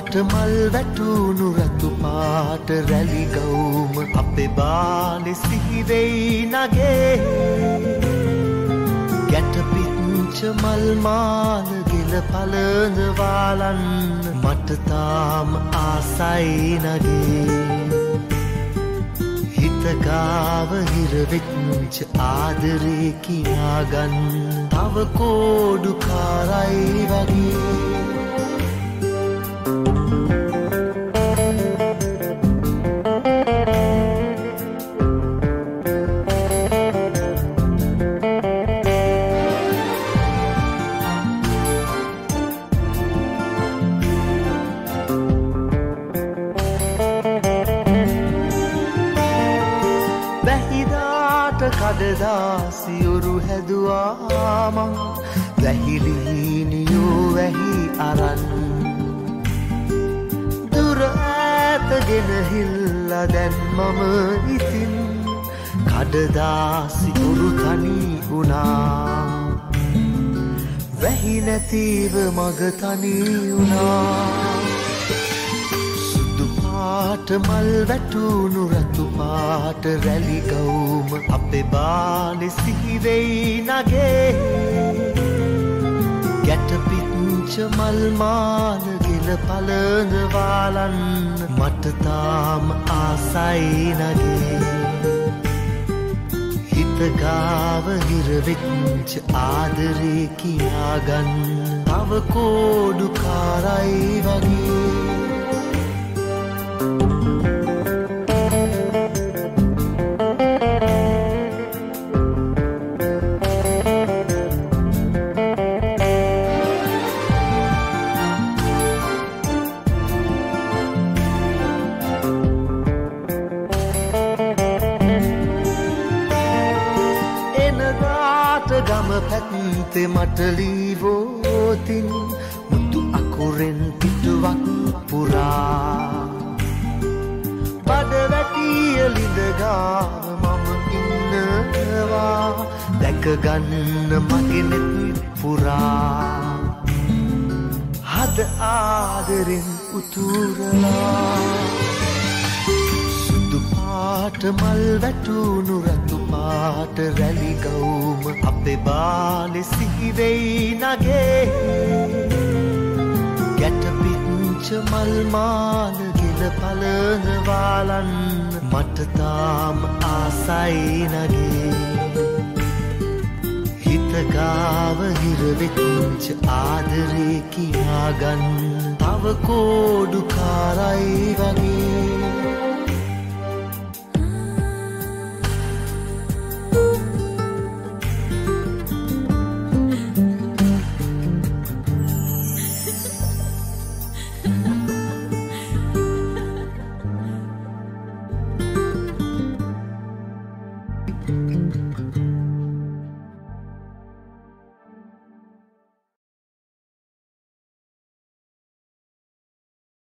මල් වැටුණු රතු පාට රැලි ගවුම අපේ බාලේ සිහිවෙයි නගේ ගැට පිච්ච මල් මාල ගිල පළඳ වාලන්න මට තාම ආසයි නගේ හිත ගාව හිර වෙච්ච ආදරේ කියාගන්න තව කෝඩු කාරයි වගේ කඩදාසියුරු හැදුවා මං වැහිලිනියෝ වැහි අරන් දුර ඈතගෙන හිල්ලා දැන් මම ඉතින් කඩදාසියුරු තනි වුණා වැහි නැතිව මග තනි වුණා පාට මල් වැටුණු රතු පාට රැලි ගවුම අපේ බාලේ සිහිවෙයි නගේ ගැට පිච්ච මල් මාල ගිල පළඳ වාලන්න මට තාම ආසයි නගේ හිත ගාව හිර වෙච්ච ආදරේ කියාගන්න තව කෝඩු කාරයි වගේ ගම පැත්තේ මට ලීවෝතින් මුතු අකුරෙන් පිටුවක් පුරා බඩ වැටිය ලිඳ ගාව මම ඉන්නවා දැක ගන්න මගේ නෙත් පුරා හද ආදරෙන් උතුරලා සුදු පාට මල් වැටුණු රතු පාට රැලි ගවුම අපේ බාලේ සිහිවෙයි නගේ ගැට පිච්ච මල් මාල ගිල පළඳ වාලන්න මට තාම ආසයි නගේ හිත ගාව හිර වෙච්ච ආදරේ කියාගන්න තව කෝඩු කාරයි වගේ